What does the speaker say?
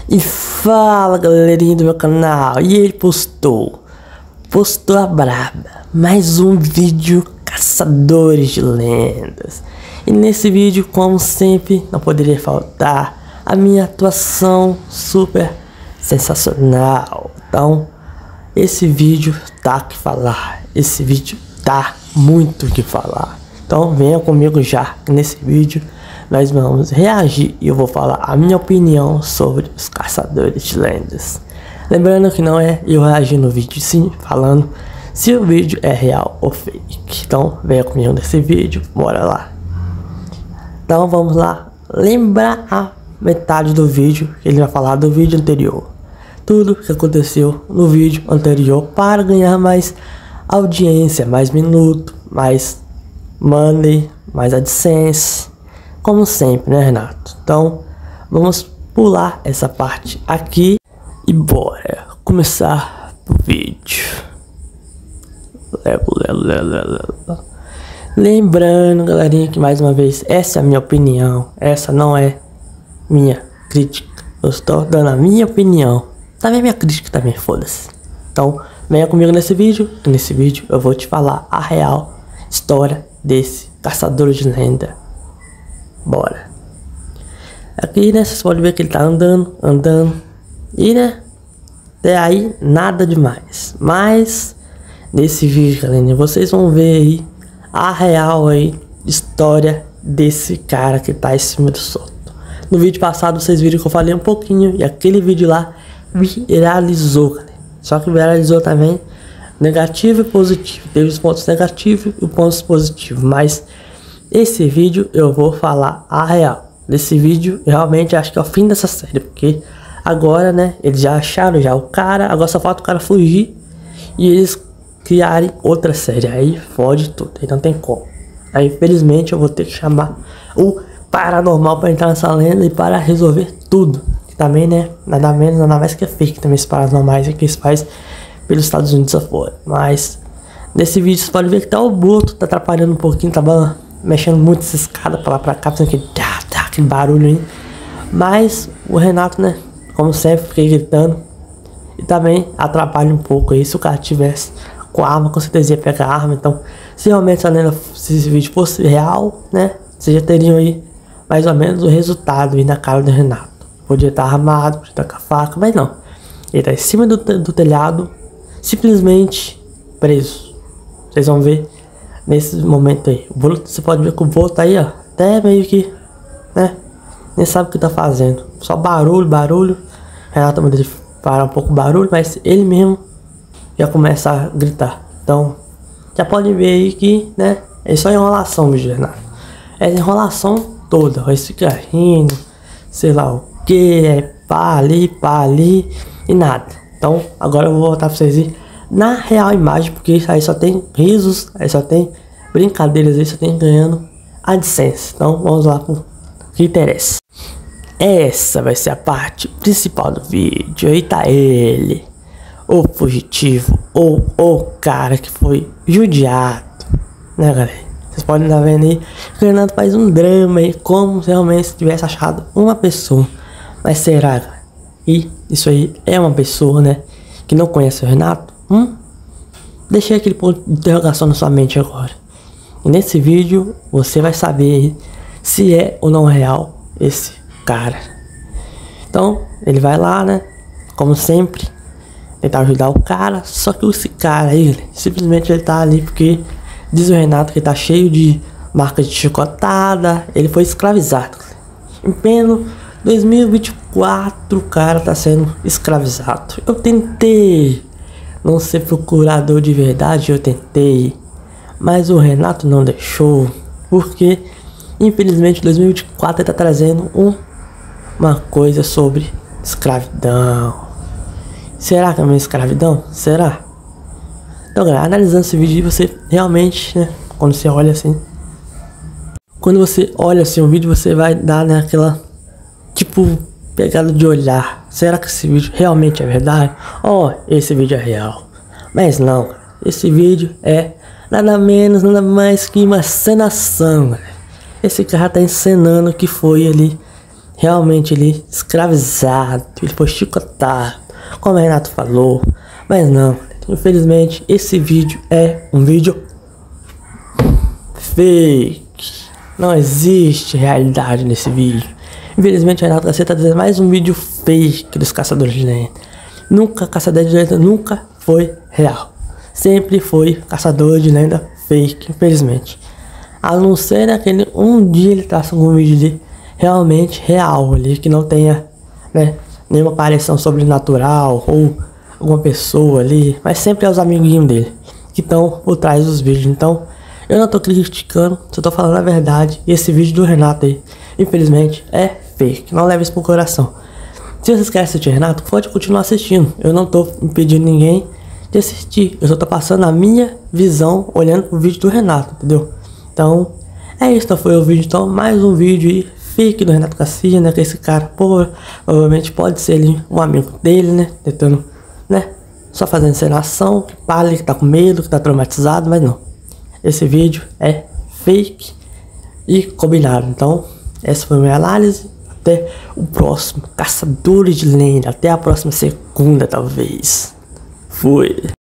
E fala, galerinha do meu canal. E ele postou a braba, mais um vídeo Caçadores de Lendas. E nesse vídeo, como sempre, não poderia faltar a minha atuação super sensacional. Então, esse vídeo tá o que falar. Esse vídeo tá muito o que falar. Então venha comigo já, nesse vídeo nós vamos reagir e eu vou falar a minha opinião sobre os Caçadores de Lendas. Lembrando que não é eu reagir no vídeo, sim, falando se o vídeo é real ou fake. Então venha comigo nesse vídeo, bora lá. Então vamos lá, lembrar a metade do vídeo, que ele vai falar do vídeo anterior. Tudo que aconteceu no vídeo anterior para ganhar mais audiência, mais minuto, mais money, mais AdSense, como sempre, né, Renato? Então vamos pular essa parte aqui e bora começar o vídeo. Lembrando, galerinha, que mais uma vez essa é a minha opinião, essa não é minha crítica, eu estou dando a minha opinião, também minha crítica também, foda-se. Então venha comigo nesse vídeo, que nesse vídeo eu vou te falar a real história desse caçador de lenda. Bora. Aqui, né, vocês podem ver que ele tá andando. E, né, até aí nada demais. Mas nesse vídeo, galera, vocês vão ver aí a real aí história desse cara que tá em cima do solto. No vídeo passado vocês viram que eu falei um pouquinho e aquele vídeo lá viralizou, galera. Só que viralizou também negativo e positivo. Teve os pontos negativos e os pontos positivos. Mas esse vídeo eu vou falar a real. Nesse vídeo eu realmente acho que é o fim dessa série. Porque agora, né, eles já acharam já o cara. Agora só falta o cara fugir e eles criarem outra série. Aí fode tudo, aí não tem como. Aí infelizmente eu vou ter que chamar o paranormal para entrar nessa lenda e para resolver tudo. Que também, né, nada menos, nada mais que é fake também esses paranormais que eles fazem pelos Estados Unidos afora. Mas nesse vídeo você pode ver que tá o Boto, tá atrapalhando um pouquinho, tá mexendo muito essa escada pra lá pra cá, aquele barulho aí. Mas o Renato, né, como sempre, fiquei gritando e também atrapalha um pouco aí. Se o cara tivesse com a arma, com certeza ia pegar a arma. Então, se realmente se esse vídeo fosse real, né, vocês já teriam aí mais ou menos o resultado aí na cara do Renato. Podia estar armado, podia estar com a faca, mas não. Ele tá em cima do telhado, simplesmente preso. Vocês vão ver nesse momento aí. O Boto, você pode ver que o Boto aí, ó, até meio que, né, nem sabe o que tá fazendo. Só barulho. Renato manda ele parar um pouco o barulho, mas ele mesmo já começa a gritar. Então, já pode ver aí que, né, é só enrolação, bicho, Renato. É enrolação toda. Vai ficar rindo, sei lá o que, é pá ali e nada. Então, agora eu vou voltar pra vocês verem na real imagem, porque aí só tem risos, aí só tem brincadeiras, aí só tem ganhando AdSense. Então vamos lá pro que interessa. Essa vai ser a parte principal do vídeo. Aí tá ele, o fugitivo, ou o cara que foi judiado, né, galera? Vocês podem estar vendo aí que o Renato faz um drama aí, como se realmente tivesse achado uma pessoa. Mas será, galera? E isso aí é uma pessoa, né, que não conhece o Renato? Deixei aquele ponto de interrogação na sua mente agora. E nesse vídeo você vai saber se é ou não real esse cara. Então ele vai lá, né, como sempre, tentar ajudar o cara. Só que esse cara aí, simplesmente ele tá ali porque diz o Renato que ele tá cheio de marcas de chicotada. Ele foi escravizado. Em pleno 2024 o cara tá sendo escravizado. Eu tentei não ser procurador de verdade, eu tentei, mas o Renato não deixou, porque infelizmente 2024 ele tá trazendo uma coisa sobre escravidão. Será que é uma escravidão? Será? Então, galera, analisando esse vídeo, você realmente, né, quando você olha assim o vídeo, você vai dar, né, aquela tipo pegada de olhar. Será que esse vídeo realmente é verdade? Esse vídeo é real. Mas não, esse vídeo é nada menos, nada mais que uma encenação. Esse cara tá encenando que foi ali realmente ele escravizado, ele foi chicotado, como o Renato falou. Mas não, infelizmente esse vídeo é um vídeo fake. Não existe realidade nesse vídeo. Infelizmente o Renato Garcia tá trazendo mais um vídeo fake dos caçadores de lenda. Nunca, caçador de lenda nunca foi real. Sempre foi caçador de lenda fake, infelizmente. A não ser naquele um dia ele traça algum vídeo ali realmente real ali, que não tenha, né, nenhuma aparição sobrenatural ou alguma pessoa ali, mas sempre é os amiguinhos dele que estão por trás dos vídeos. Então eu não tô criticando, só tô falando a verdade. E esse vídeo do Renato aí, infelizmente, é fake. Não leve isso pro coração. Se vocês querem assistir Renato, pode continuar assistindo. Eu não tô impedindo ninguém de assistir. Eu só tô passando a minha visão olhando pro vídeo do Renato, entendeu? Então, é isso. Então foi o vídeo. Então, mais um vídeo aí, fake do Renato Garcia, né? Que esse cara, provavelmente pode ser ali um amigo dele, né? Tentando, né? Só fazendo encenação, que fala que tá com medo, que tá traumatizado, mas não. Esse vídeo é fake e combinado. Então, essa foi a minha análise. Até o próximo Caçadores de Lenda. Até a próxima segunda, talvez. Fui.